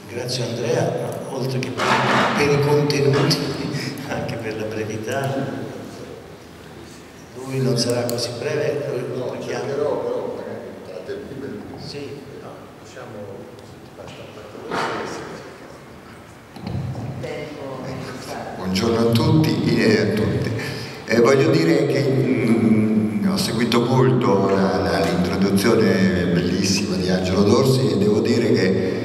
Ringrazio Andrea, oltre che per i contenuti, anche per la brevità. Lui non sarà così breve, no, però sì, no, lasciamo Buongiorno a tutti e a tutte. Voglio dire che ho seguito molto l'introduzione bellissima di Angelo Dorsi e devo dire che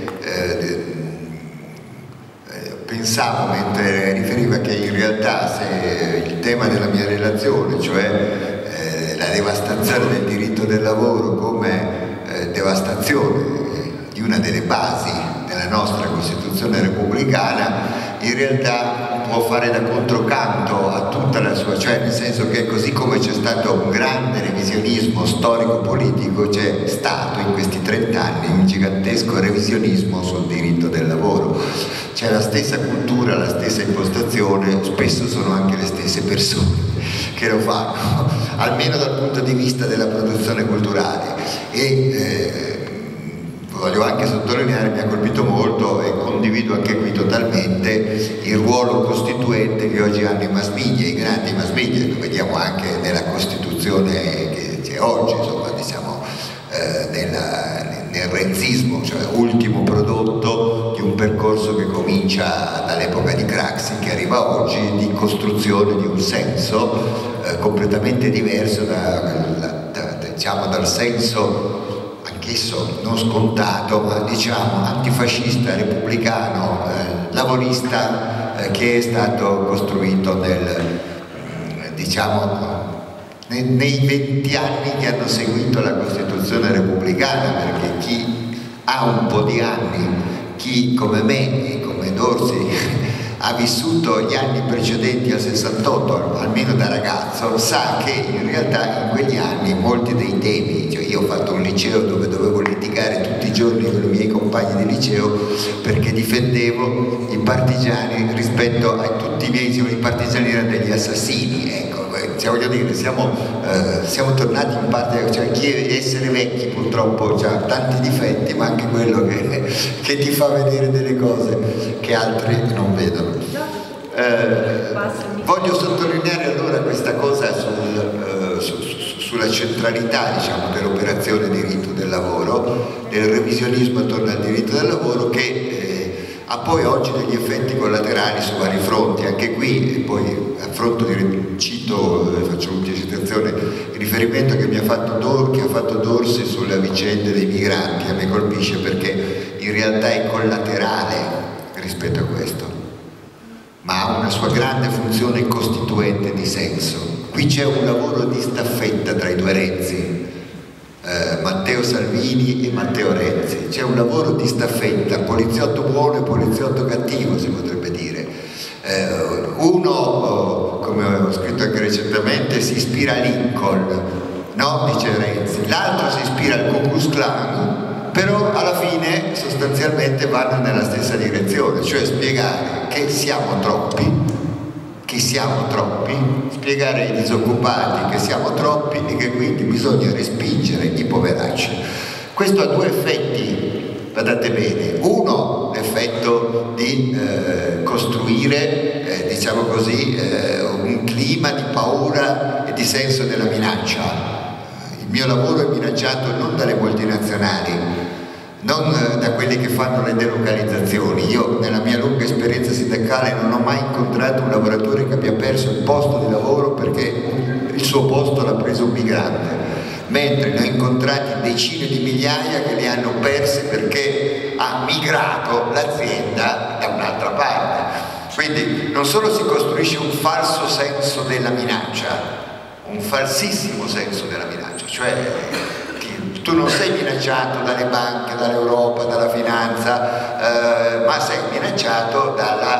pensavo mentre riferiva che in realtà se il tema della mia relazione, cioè la devastazione del diritto del lavoro come devastazione di una delle basi della nostra Costituzione repubblicana, in realtà può fare da controcanto a tutta la sua, cioè nel senso che così come c'è stato un grande revisionismo storico-politico, c'è stato in questi 30 anni un gigantesco revisionismo sul diritto del lavoro. C'è la stessa cultura, la stessa impostazione, spesso sono anche le stesse persone che lo fanno, almeno dal punto di vista della produzione culturale. E voglio anche sottolineare, mi ha colpito molto e condivido anche qui totalmente il ruolo costituente che oggi hanno i mass media, i grandi mass media, lo vediamo anche nella Costituzione che c'è oggi, insomma, diciamo, nel renzismo, cioè ultimo prodotto di un percorso che comincia dall'epoca di Craxi, che arriva oggi, di costruzione di un senso completamente diverso diciamo, dal senso anch'esso non scontato, ma diciamo antifascista, repubblicano, lavorista, che è stato costruito nei 20 anni che hanno seguito la Costituzione repubblicana, perché chi ha un po' di anni, chi come me e come Dorsi ha vissuto gli anni precedenti al 68, almeno da ragazzo, sa che in realtà in quegli anni molti dei temi, cioè io ho fatto un liceo dove dovevo litigare tutti i giorni con i miei compagni di liceo perché difendevo i partigiani rispetto a tutti i miei, i partigiani erano degli assassini, ecco, voglio dire, siamo tornati in parte, cioè essere vecchi purtroppo ha tanti difetti, ma anche quello che ti fa vedere delle cose che altri non vedono. Voglio sottolineare allora questa cosa sulla centralità, diciamo, dell'operazione diritto del lavoro, del revisionismo attorno al diritto del lavoro, che ha poi oggi degli effetti collaterali su vari fronti. Anche qui, e poi affronto, faccio l'ultima citazione, il riferimento che ha fatto Dorsi sulla vicenda dei migranti a me colpisce, perché in realtà è collaterale rispetto a questo, ma ha una sua grande funzione costituente di senso. Qui c'è un lavoro di staffetta tra i due Renzi, Matteo Salvini e Matteo Renzi, c'è un lavoro di staffetta, poliziotto buono e poliziotto cattivo, si potrebbe dire. Uno, come ho scritto anche recentemente, si ispira a Lincoln, no? Dice Renzi, l'altro si ispira al Ku Klux Klan, però alla fine sostanzialmente vanno nella stessa direzione, cioè spiegare che siamo troppi, spiegare ai disoccupati che siamo troppi e che quindi bisogna respingere i poveracci. Questo ha due effetti, badate bene. Uno, l'effetto di costruire, diciamo così, un clima di paura e di senso della minaccia. Il mio lavoro è minacciato non dalle multinazionali, non da quelli che fanno le delocalizzazioni. Io nella mia lunga esperienza sindacale non ho mai incontrato un lavoratore che abbia perso il posto di lavoro perché il suo posto l'ha preso un migrante, mentre ne ho incontrati decine di migliaia che le hanno perse perché ha migrato l'azienda da un'altra parte. Quindi non solo si costruisce un falso senso della minaccia, un falsissimo senso della minaccia, cioè tu non sei minacciato dalle banche, dall'Europa, dalla finanza, ma sei minacciato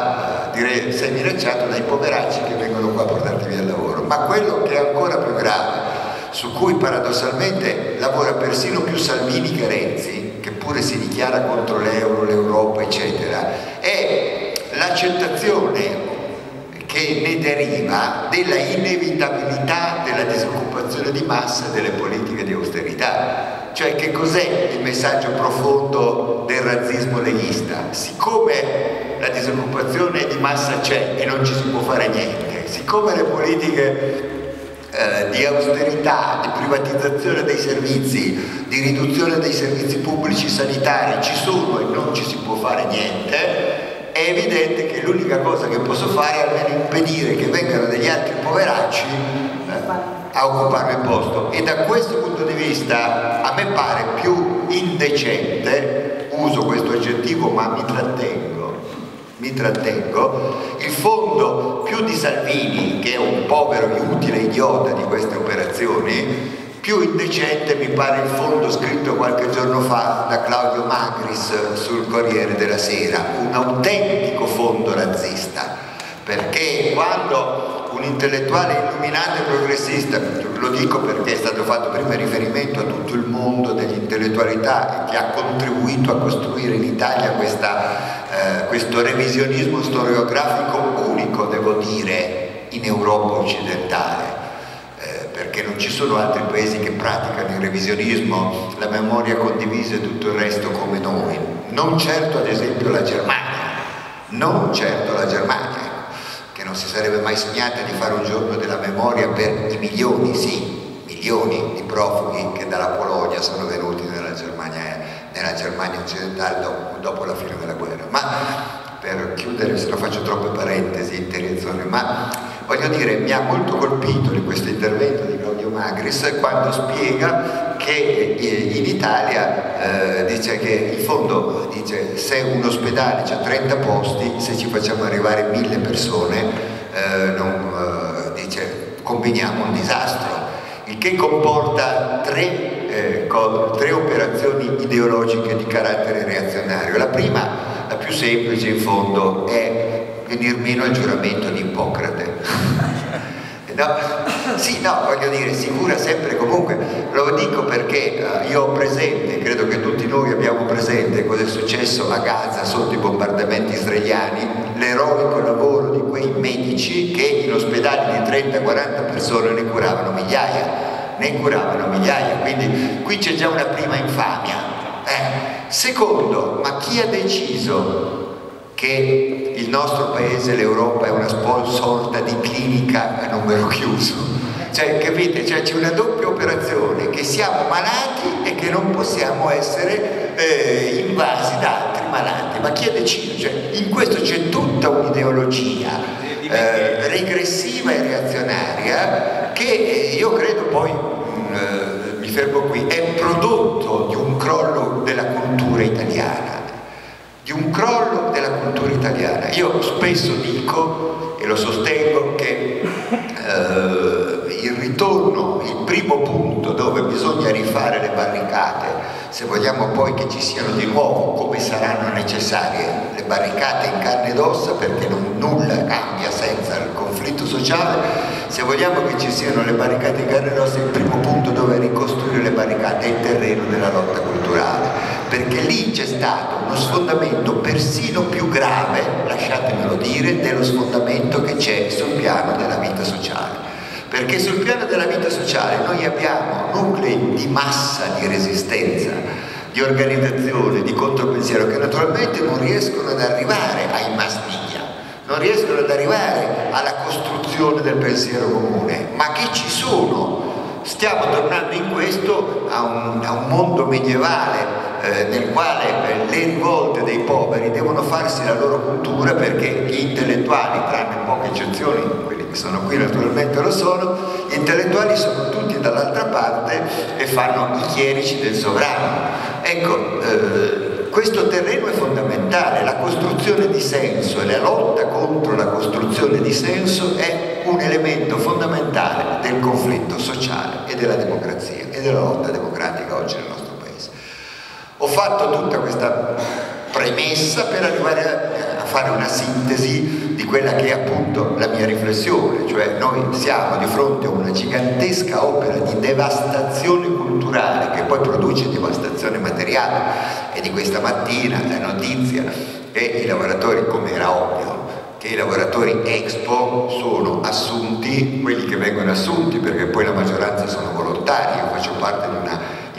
dai poveracci che vengono qua a portarti via il lavoro. Ma quello che è ancora più grave, su cui paradossalmente lavora persino più Salvini che Renzi, che pure si dichiara contro l'euro, l'Europa, eccetera, è l'accettazione che ne deriva della inevitabilità della disoccupazione di massa e delle politiche di austerità. Cioè, che cos'è il messaggio profondo del razzismo leghista? Siccome la disoccupazione di massa c'è e non ci si può fare niente, siccome le politiche di austerità, di privatizzazione dei servizi, di riduzione dei servizi pubblici sanitari ci sono e non ci si può fare niente, è evidente che l'unica cosa che posso fare è almeno impedire che vengano degli altri poveracci a occupare il posto. E da questo punto di vista a me pare più indecente, uso questo aggettivo ma mi trattengo, il fondo più di Salvini, che è un povero inutile idiota di queste operazioni, più indecente mi pare il fondo scritto qualche giorno fa da Claudio Magris sul Corriere della Sera, un autentico fondo razzista, perché quando un intellettuale illuminato e progressista, lo dico perché è stato fatto prima riferimento a tutto il mondo dell'intellettualità e che ha contribuito a costruire in Italia questo revisionismo storiografico unico, devo dire, in Europa occidentale, perché non ci sono altri paesi che praticano il revisionismo, la memoria condivisa e tutto il resto come noi, non certo ad esempio la Germania, che non si sarebbe mai sognata di fare un giorno della memoria per i milioni di profughi che dalla Polonia sono venuti nella Germania occidentale dopo la fine della guerra. Ma per chiudere, se no faccio troppe parentesi, interiezione, ma voglio dire, mi ha molto colpito in questo intervento di Claudio Magris quando spiega che in Italia dice che il fondo dice se un ospedale c'ha 30 posti, se ci facciamo arrivare 1000 persone dice combiniamo un disastro, il che comporta tre operazioni ideologiche di carattere reazionario. La prima, la più semplice in fondo, è venir meno al giuramento di Ippocrate. Voglio dire, sicura sempre comunque, lo dico perché io ho presente, credo che tutti noi abbiamo presente cosa è successo a Gaza sotto i bombardamenti israeliani, l'eroico lavoro di quei medici che in ospedali di 30-40 persone ne curavano migliaia, quindi qui c'è già una prima infamia. Secondo, ma chi ha deciso che il nostro paese, l'Europa, è una sorta di clinica a numero chiuso? Cioè, capite? Cioè, c'è una doppia operazione, che siamo malati e che non possiamo essere invasi da altri malati. Ma chi ha deciso? Cioè, in questo c'è tutta un'ideologia regressiva e reazionaria che io credo poi, mi fermo qui, è prodotto di un crollo della cultura italiana. Io spesso dico, e lo sostengo, che il primo punto dove bisogna rifare le barricate, se vogliamo poi che ci siano di nuovo, come saranno necessarie le barricate in carne ed ossa, perché nulla cambia senza il conflitto sociale, se vogliamo che ci siano le barricate in carne ed ossa, il primo punto dove ricostruire le barricate è il terreno della lotta culturale, perché lì c'è stato uno sfondamento persino più grave, lasciatemelo dire, dello sfondamento che c'è sul piano della vita sociale. Perché sul piano della vita sociale noi abbiamo nuclei di massa, di resistenza, di organizzazione, di contropensiero, che naturalmente non riescono ad arrivare ai mass media, non riescono ad arrivare alla costruzione del pensiero comune, ma che ci sono. Stiamo tornando in questo a un mondo medievale nel quale le rivolte dei poveri devono farsi la loro cultura, perché gli intellettuali, tranne poche eccezioni, quelli che sono qui naturalmente lo sono, gli intellettuali sono tutti dall'altra parte e fanno i chierici del sovrano. Ecco, questo terreno è fondamentale, la costruzione di senso e la lotta contro la costruzione di senso è un elemento fondamentale del conflitto sociale e della democrazia e della lotta democratica oggi nel nostro paese. Ho fatto tutta questa premessa per arrivare a fare una sintesi di quella che è appunto la mia riflessione, cioè noi siamo di fronte a una gigantesca opera di devastazione culturale che poi produce devastazione materiale, e di questa mattina la notizia che i lavoratori, come era ovvio, che i lavoratori Expo sono assunti, quelli che vengono assunti, perché poi la maggioranza sono volontari. Io faccio parte di una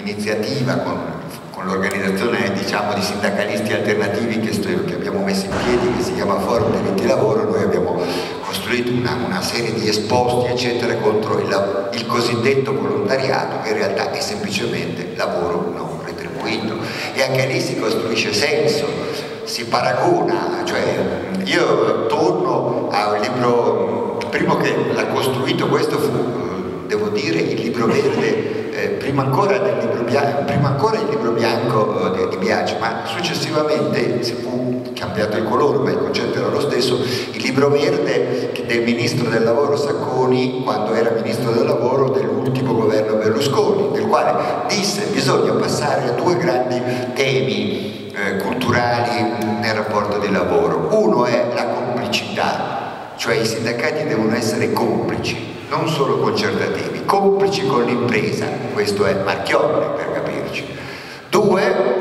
un'iniziativa con l'organizzazione, diciamo, di sindacalisti alternativi che abbiamo messo in piedi, che si chiama Forum Diritti Lavoro. Noi abbiamo costruito una serie di esposti eccetera contro il cosiddetto volontariato, che in realtà è semplicemente lavoro non retribuito, e anche lì si costruisce senso, si paragona. Cioè, io torno a un libro, il primo che l'ha costruito questo fu, devo dire, il libro verde, prima ancora il libro bianco di Biagio, ma successivamente si fu cambiato il colore, ma il concetto era lo stesso, il libro verde del ministro del lavoro Sacconi, quando era ministro del lavoro dell'ultimo governo Berlusconi, del quale disse: bisogna passare a due grandi temi culturali nel rapporto di lavoro. Uno è la complicità, cioè i sindacati devono essere complici, non solo concertativi, complici con l'impresa, questo è Marchionne per capirci. Due,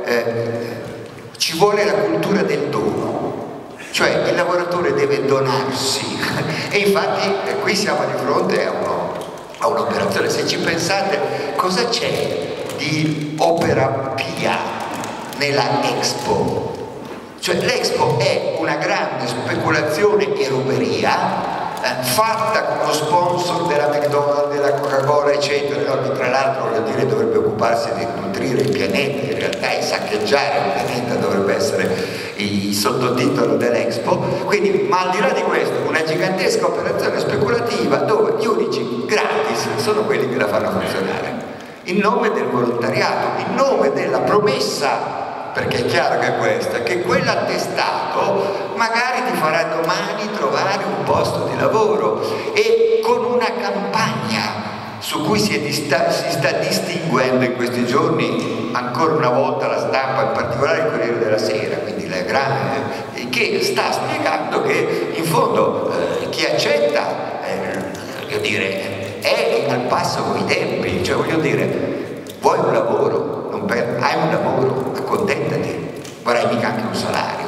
ci vuole la cultura del dono, cioè il lavoratore deve donarsi e infatti qui siamo di fronte a un'operazione. Se ci pensate, cosa c'è di opera pia nella Expo? Cioè l'Expo è una grande speculazione e ruberia fatta con lo sponsor della McDonald's, della Coca-Cola eccetera, no? Che tra l'altro, voglio dire, dovrebbe occuparsi di nutrire il pianeta, in realtà è saccheggiare il pianeta, dovrebbe essere il sottotitolo dell'Expo. Quindi, ma al di là di questo, una gigantesca operazione speculativa dove gli unici gratis sono quelli che la fanno funzionare, in nome del volontariato, in nome della promessa, perché è chiaro che è questa, che quell'attestato magari ti farà domani trovare un posto di lavoro, e con una campagna su cui si sta distinguendo in questi giorni ancora una volta la stampa, in particolare il Corriere della Sera, quindi la grande, che sta spiegando che in fondo chi accetta, voglio dire, è al passo con i tempi. Cioè, voglio dire, vuoi un lavoro? Hai un lavoro, accontentati, vorrai mica anche un salario.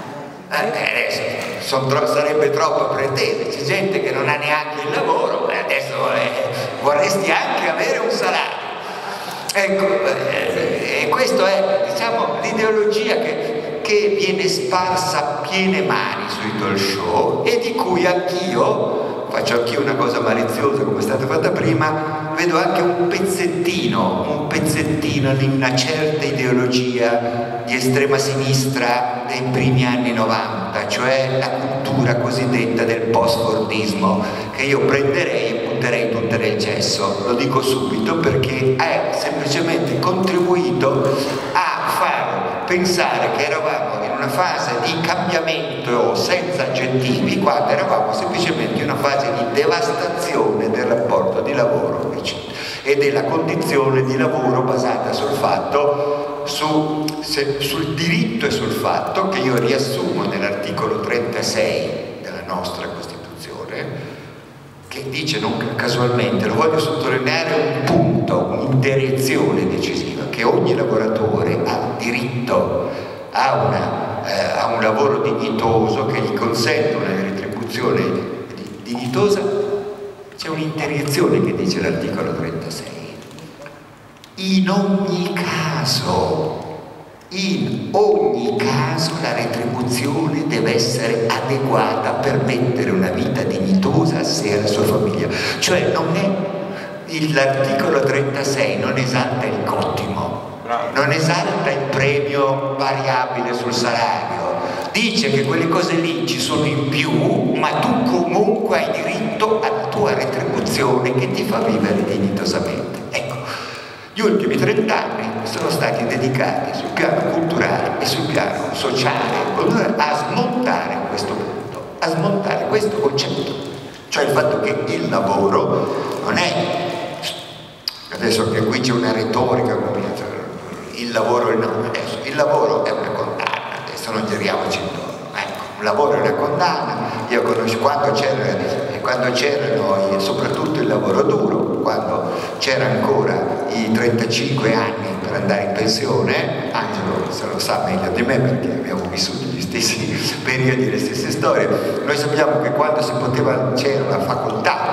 Adesso sarebbe troppo pretese, c'è gente che non ha neanche il lavoro e adesso vorresti anche avere un salario. Ecco, e questa è, diciamo, l'ideologia che viene sparsa a piene mani sui talk show, e di cui faccio anch'io una cosa maliziosa come è stata fatta prima, vedo anche un pezzettino di una certa ideologia di estrema sinistra dei primi anni 90, cioè la cultura cosiddetta del post-fordismo, che io prenderei e butterei tutta nel cesso. Lo dico subito perché ha semplicemente contribuito a far pensare che eravamo in una fase di cambiamento senza aggettivi, quando eravamo semplicemente in una fase di devastazione del rapporto di lavoro e della condizione di lavoro basata sul fatto, sul diritto e sul fatto, che io riassumo nell'articolo 36 della nostra Costituzione, che dice, non casualmente, lo voglio sottolineare, un punto, un'indirezione decisiva, che ogni lavoratore ha diritto a un lavoro dignitoso che gli consente una retribuzione dignitosa. C'è un'interiezione che dice l'articolo 36: in ogni caso la retribuzione deve essere adeguata per mettere una vita dignitosa a sé e alla sua famiglia. Cioè l'articolo 36 non esalta il cottimo, non esalta il premio variabile sul salario, dice che quelle cose lì ci sono in più, ma tu comunque hai diritto alla tua retribuzione che ti fa vivere dignitosamente. Ecco, gli ultimi 30 anni sono stati dedicati sul piano culturale e sul piano sociale a smontare questo punto, a smontare questo concetto, cioè il fatto che il lavoro non è, adesso che qui c'è una retorica, il lavoro è adesso, il lavoro è una condanna, adesso non giriamoci intorno, ecco, un lavoro è una condanna. Io conosco quando c'erano soprattutto il lavoro duro, quando c'era ancora i 35 anni per andare in pensione. Angelo se lo sa meglio di me perché abbiamo vissuto gli stessi periodi, le stesse storie. Noi sappiamo che quando c'era la facoltà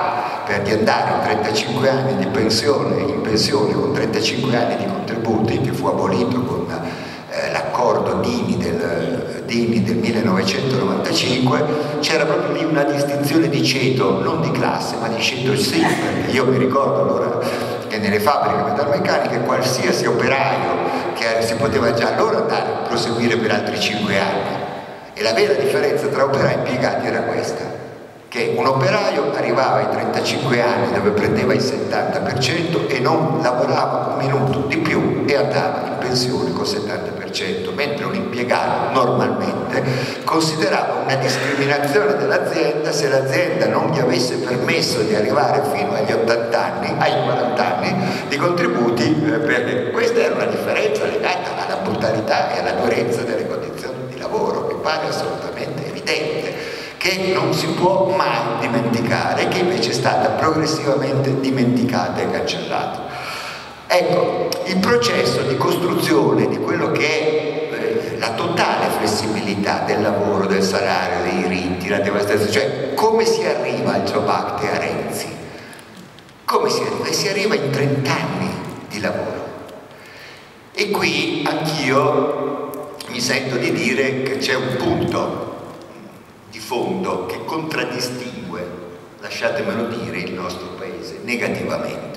di andare in 35 anni di pensione, in pensione con 35 anni di contributi, che fu abolito con l'accordo Dini del 1995, c'era proprio lì una distinzione di ceto, non di classe ma di ceto sì, perché io mi ricordo allora che nelle fabbriche metalmeccaniche qualsiasi operaio che si poteva già allora andare a proseguire per altri 5 anni, e la vera differenza tra operai e impiegati era questa, che un operaio arrivava ai 35 anni dove prendeva il 70% e non lavorava un minuto di più e andava in pensione col 70%, mentre un impiegato normalmente considerava una discriminazione dell'azienda se l'azienda non gli avesse permesso di arrivare fino agli 80 anni, ai 40 anni di contributi, perché questa era una differenza legata alla brutalità e alla durezza delle condizioni di lavoro, che pare assolutamente evidente, che non si può mai dimenticare, che invece è stata progressivamente dimenticata e cancellata. Ecco, il processo di costruzione di quello che è la totale flessibilità del lavoro, del salario, dei diritti, la devastazione, cioè come si arriva al Job Act e a Renzi? Come si arriva? E si arriva in 30 anni di lavoro. E qui anch'io mi sento di dire che c'è un punto di fondo che contraddistingue, lasciatemelo dire, il nostro paese negativamente.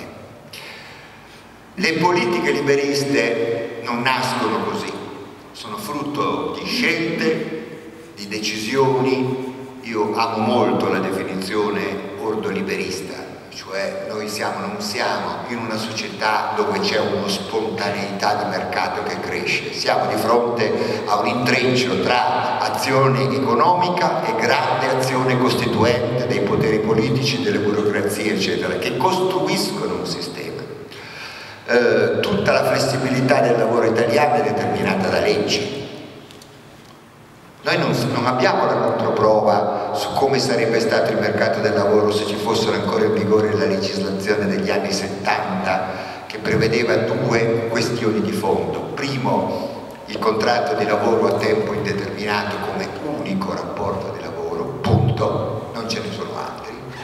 Le politiche liberiste non nascono così, sono frutto di scelte, di decisioni. Io amo molto la definizione ordoliberista, cioè noi non siamo in una società dove c'è una spontaneità di mercato che cresce, siamo di fronte a un intreccio tra azione economica e grande azione costituente dei poteri politici, delle burocrazie eccetera, che costruiscono un sistema. Tutta la flessibilità del lavoro italiano è determinata da leggi. Noi non abbiamo la controprova su come sarebbe stato il mercato del lavoro se ci fossero ancora in vigore la legislazione degli anni 70, che prevedeva 2 questioni di fondo. Primo, il contratto di lavoro a tempo indeterminato come unico rapporto di lavoro, punto, non ce ne sono altri.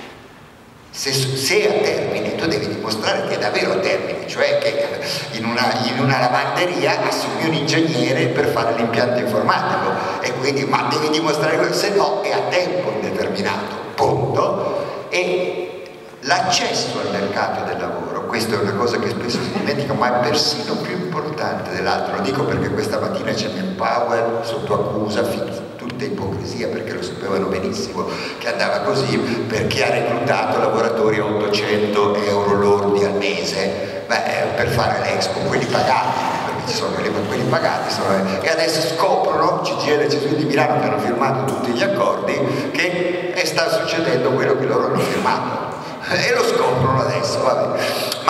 Se a termine, tu devi dimostrare che è davvero a termine, cioè che in una lavanderia assumi un ingegnere per fare l'impianto informatico, e quindi, ma devi dimostrare quello, se no è a tempo indeterminato, punto. E l'accesso al mercato del lavoro, questa è una cosa che spesso si dimentica, ma è persino più importante dell'altro. Lo dico perché questa mattina c'è Manpower sotto accusa, tutta ipocrisia, perché lo sapevano benissimo che andava così, perché ha reclutato lavoratori a 800 euro lordi al mese per fare l'Expo, quelli pagati, perché ci sono quelli pagati e adesso scoprono, CGIL e CSUI di Milano, che hanno firmato tutti gli accordi, che sta succedendo quello che loro hanno firmato, e lo scoprono adesso, vabbè.